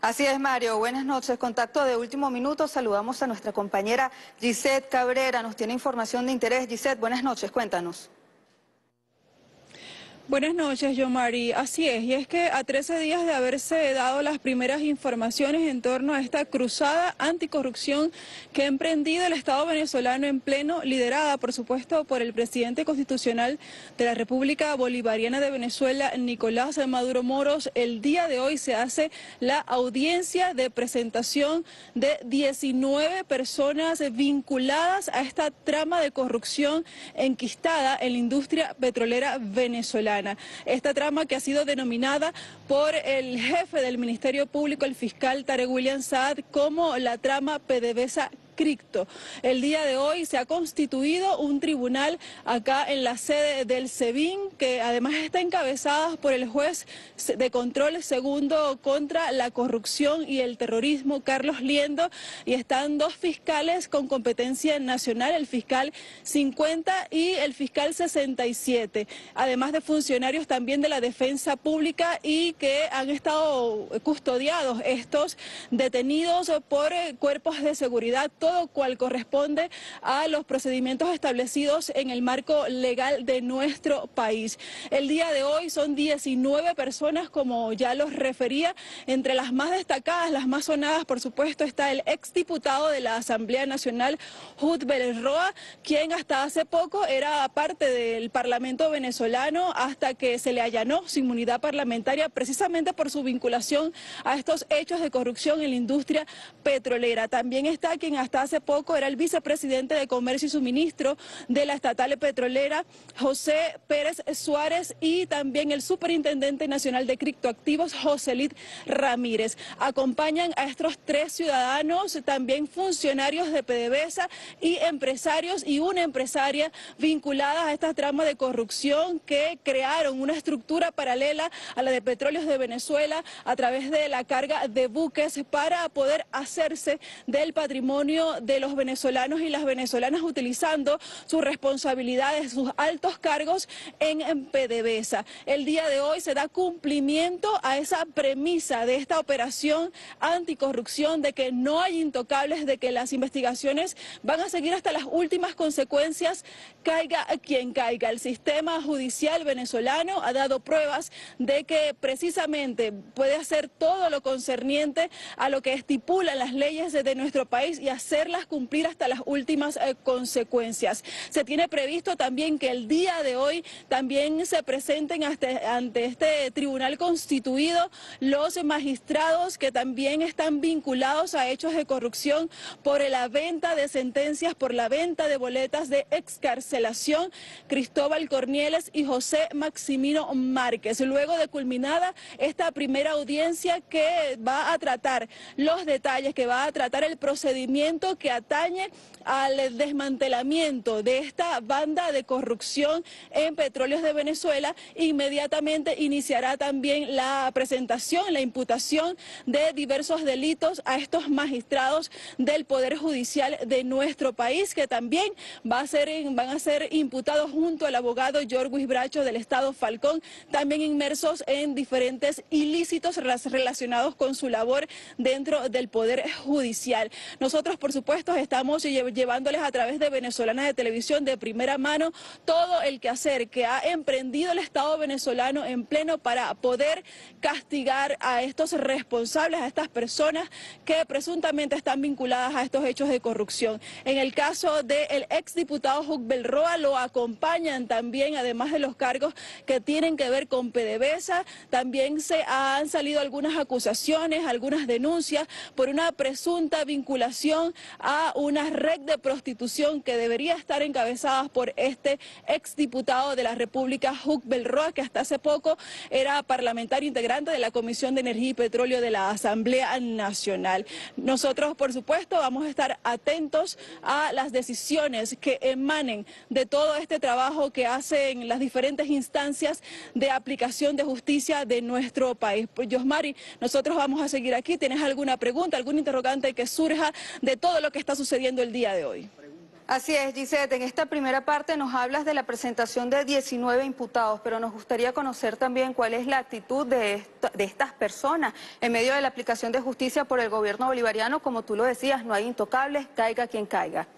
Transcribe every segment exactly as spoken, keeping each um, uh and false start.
Así es, Mario. Buenas noches. Contacto de último minuto. Saludamos a nuestra compañera Gisette Cabrera. Nos tiene información de interés. Gisette, buenas noches. Cuéntanos. Buenas noches, Yomari. Así es, y es que a trece días de haberse dado las primeras informaciones en torno a esta cruzada anticorrupción que ha emprendido el Estado venezolano en pleno, liderada, por supuesto, por el presidente constitucional de la República Bolivariana de Venezuela, Nicolás Maduro Moros, el día de hoy se hace la audiencia de presentación de diecinueve personas vinculadas a esta trama de corrupción enquistada en la industria petrolera venezolana. Esta trama que ha sido denominada por el jefe del Ministerio Público, el fiscal Tarek William Saad, como la trama PDVSA Cripto. El día de hoy se ha constituido un tribunal acá en la sede del SEBIN, que además está encabezada por el juez de control segundo contra la corrupción y el terrorismo, Carlos Liendo, y están dos fiscales con competencia nacional, el fiscal cincuenta y el fiscal sesenta y siete, además de funcionarios también de la defensa pública y que han estado custodiados estos detenidos por cuerpos de seguridad, todo cual corresponde a los procedimientos establecidos en el marco legal de nuestro país. El día de hoy son diecinueve personas, como ya los refería, entre las más destacadas, las más sonadas, por supuesto, está el exdiputado de la Asamblea Nacional, Hud Bellerroa, quien hasta hace poco era parte del Parlamento venezolano hasta que se le allanó su inmunidad parlamentaria precisamente por su vinculación a estos hechos de corrupción en la industria petrolera. También está quien hasta hace poco era el vicepresidente de Comercio y Suministro de la estatal petrolera, José Pérez Suárez, y también el superintendente nacional de criptoactivos, Joselito Ramírez. Acompañan a estos tres ciudadanos también funcionarios de PDVSA y empresarios y una empresaria vinculadas a esta trama de corrupción que crearon una estructura paralela a la de Petróleos de Venezuela a través de la carga de buques para poder hacerse del patrimonio de los venezolanos y las venezolanas, utilizando sus responsabilidades, sus altos cargos en, en PDVSA. El día de hoy se da cumplimiento a esa premisa de esta operación anticorrupción, de que no hay intocables, de que las investigaciones van a seguir hasta las últimas consecuencias, caiga quien caiga. El sistema judicial venezolano ha dado pruebas de que precisamente puede hacer todo lo concerniente a lo que estipulan las leyes de, de nuestro país y hacerlas cumplir hasta las últimas eh, consecuencias. Se tiene previsto también que el día de hoy también se presenten hasta, ante este tribunal constituido los magistrados que también están vinculados a hechos de corrupción por la venta de sentencias, por la venta de boletas de excarcelación, Cristóbal Cornieles y José Maximino Márquez. Luego de culminada esta primera audiencia que va a tratar los detalles, que va a tratar el procedimiento que atañe al desmantelamiento de esta banda de corrupción en Petróleos de Venezuela, inmediatamente iniciará también la presentación, la imputación de diversos delitos a estos magistrados del Poder Judicial de nuestro país, que también va a ser, van a ser imputados junto al abogado Jorge Bracho del Estado Falcón, también inmersos en diferentes ilícitos relacionados con su labor dentro del Poder Judicial. Nosotros, por supuesto, estamos llevándoles a través de Venezolana de Televisión de primera mano todo el quehacer que ha emprendido el Estado venezolano en pleno para poder castigar a estos responsables, a estas personas que presuntamente están vinculadas a estos hechos de corrupción. En el caso del exdiputado Hud Bellerroa lo acompañan también, además de los cargos que tienen que ver con PDVSA, también se han salido algunas acusaciones, algunas denuncias por una presunta vinculación a una red de prostitución que debería estar encabezada por este exdiputado de la República, Hud Bellerroa, que hasta hace poco era parlamentario integrante de la Comisión de Energía y Petróleo de la Asamblea Nacional. Nosotros, por supuesto, vamos a estar atentos a las decisiones que emanen de todo este trabajo que hacen las diferentes instancias de aplicación de justicia de nuestro país. Pues, Yosmari, nosotros vamos a seguir aquí. ¿Tienes alguna pregunta, algún interrogante que surja de todo lo que está sucediendo el día de hoy? Así es, Gisette, en esta primera parte nos hablas de la presentación de diecinueve imputados, pero nos gustaría conocer también cuál es la actitud de, esta- de estas personas en medio de la aplicación de justicia por el gobierno bolivariano. Como tú lo decías, no hay intocables, caiga quien caiga.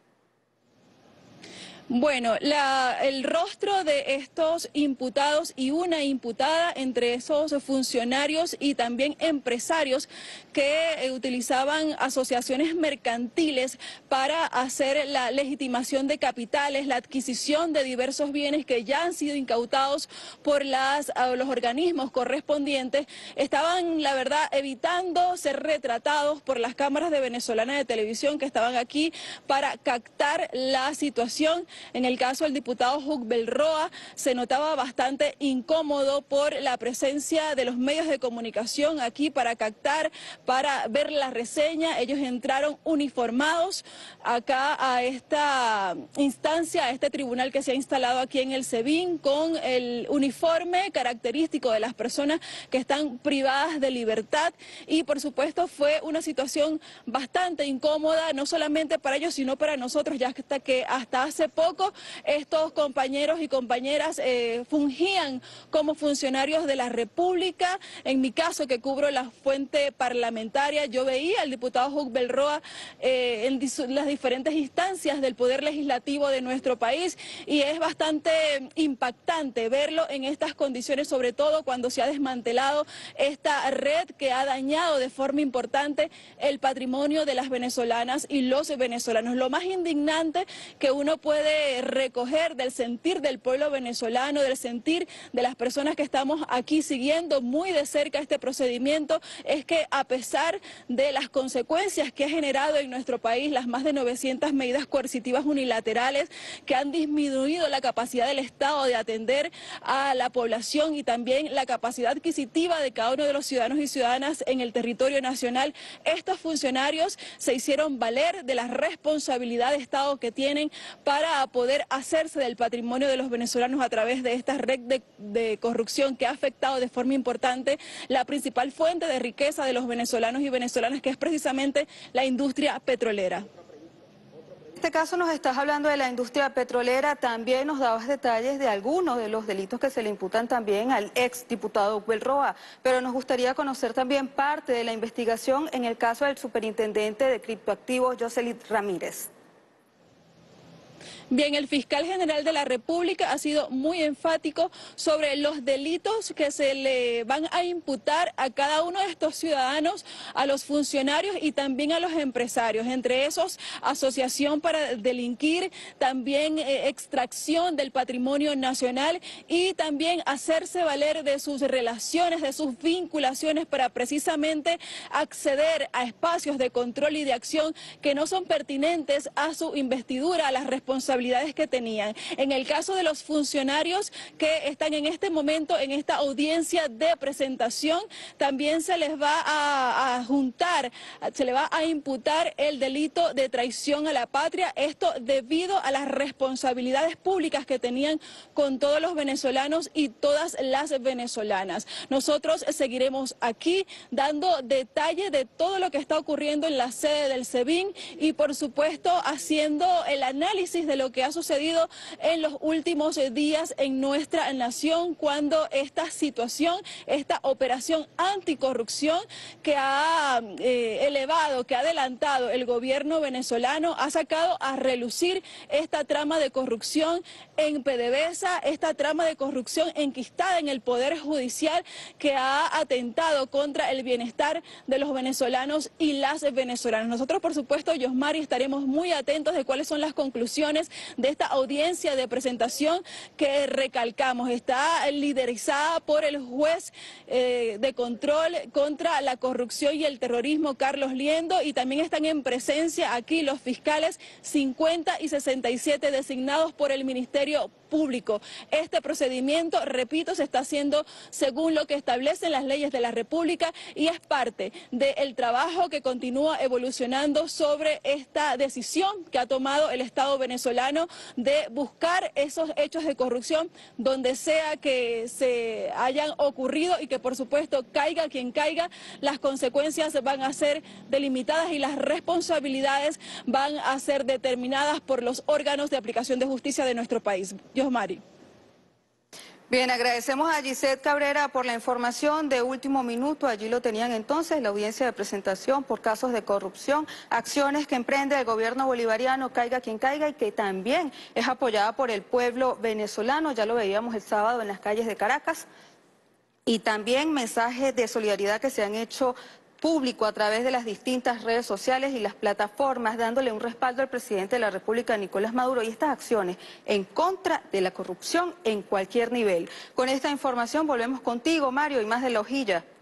Bueno, la- el rostro de estos imputados y una imputada entre esos funcionarios y también empresarios que eh, utilizaban asociaciones mercantiles para hacer la legitimación de capitales, la adquisición de diversos bienes que ya han sido incautados por las, a los organismos correspondientes, estaban, la verdad, evitando ser retratados por las cámaras de venezolana de televisión que estaban aquí para captar la situación. En el caso del diputado Hug Belroa se notaba bastante incómodo por la presencia de los medios de comunicación aquí para captar, para ver la reseña. Ellos entraron uniformados acá a esta instancia, a este tribunal que se ha instalado aquí en el SEBIN, con el uniforme característico de las personas que están privadas de libertad, y por supuesto fue una situación bastante incómoda, no solamente para ellos sino para nosotros, ya hasta que hasta hace poco estos compañeros y compañeras eh, fungían como funcionarios de la República. En mi caso, que cubro la fuente parlamentaria, yo veía al diputado Hug Belroa eh, en dis- las diferentes instancias del Poder Legislativo de nuestro país, y es bastante impactante verlo en estas condiciones, sobre todo cuando se ha desmantelado esta red que ha dañado de forma importante el patrimonio de las venezolanas y los venezolanos. Lo más indignante que uno puede recoger del sentir del pueblo venezolano, del sentir de las personas que estamos aquí siguiendo muy de cerca este procedimiento, es que a pesar de las consecuencias que ha generado en nuestro país, las más de novecientas medidas coercitivas unilaterales que han disminuido la capacidad del Estado de atender a la población y también la capacidad adquisitiva de cada uno de los ciudadanos y ciudadanas en el territorio nacional, estos funcionarios se hicieron valer de la responsabilidad de Estado que tienen para poder hacerse del patrimonio de los venezolanos a través de esta red de, de corrupción que ha afectado de forma importante la principal fuente de riqueza de los venezolanos y venezolanas, que es precisamente la industria petrolera. En este caso nos estás hablando de la industria petrolera, también nos dabas detalles de algunos de los delitos que se le imputan también al ex diputado Hug Belroa, pero nos gustaría conocer también parte de la investigación en el caso del superintendente de criptoactivos, Jocelyn Ramírez. Bien, el fiscal general de la República ha sido muy enfático sobre los delitos que se le van a imputar a cada uno de estos ciudadanos, a los funcionarios y también a los empresarios. Entre esos, asociación para delinquir, también eh, extracción del patrimonio nacional y también hacerse valer de sus relaciones, de sus vinculaciones para precisamente acceder a espacios de control y de acción que no son pertinentes a su investidura, a las responsabilidades que tenían. En el caso de los funcionarios que están en este momento en esta audiencia de presentación, también se les va a, a juntar, se le va a imputar el delito de traición a la patria, esto debido a las responsabilidades públicas que tenían con todos los venezolanos y todas las venezolanas. Nosotros seguiremos aquí dando detalle de todo lo que está ocurriendo en la sede del SEBIN y por supuesto haciendo el análisis de lo que ha sucedido en los últimos días en nuestra nación, cuando esta situación, esta operación anticorrupción que ha eh, elevado, que ha adelantado el gobierno venezolano, ha sacado a relucir esta trama de corrupción en PDVSA, esta trama de corrupción enquistada en el Poder Judicial que ha atentado contra el bienestar de los venezolanos y las venezolanas. Nosotros, por supuesto, Yosmari, estaremos muy atentos de cuáles son las conclusiones de esta audiencia de presentación que, recalcamos, está liderizada por el juez eh, de control contra la corrupción y el terrorismo, Carlos Liendo, y también están en presencia aquí los fiscales cincuenta y sesenta y siete designados por el Ministerio Público. Este procedimiento, repito, se está haciendo según lo que establecen las leyes de la República y es parte del trabajo que continúa evolucionando sobre esta decisión que ha tomado el Estado venezolano venezolano de buscar esos hechos de corrupción donde sea que se hayan ocurrido y que por supuesto caiga quien caiga, las consecuencias van a ser delimitadas y las responsabilidades van a ser determinadas por los órganos de aplicación de justicia de nuestro país. Yosmari. Bien, agradecemos a Gisette Cabrera por la información de último minuto. Allí lo tenían entonces, la audiencia de presentación por casos de corrupción, acciones que emprende el gobierno bolivariano, caiga quien caiga, y que también es apoyada por el pueblo venezolano. Ya lo veíamos el sábado en las calles de Caracas. Y también mensajes de solidaridad que se han hecho público a través de las distintas redes sociales y las plataformas, dándole un respaldo al presidente de la República, Nicolás Maduro, y estas acciones en contra de la corrupción en cualquier nivel. Con esta información volvemos contigo, Mario, y más de La Hojilla.